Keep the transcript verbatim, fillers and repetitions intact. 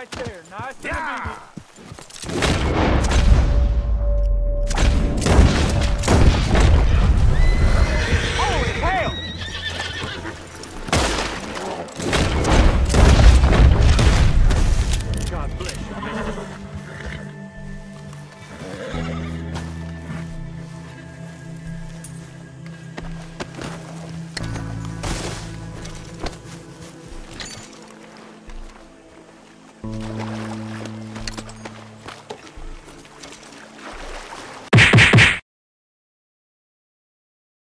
right there. Nice and Yeah. Holy hell! God bless you, mister. You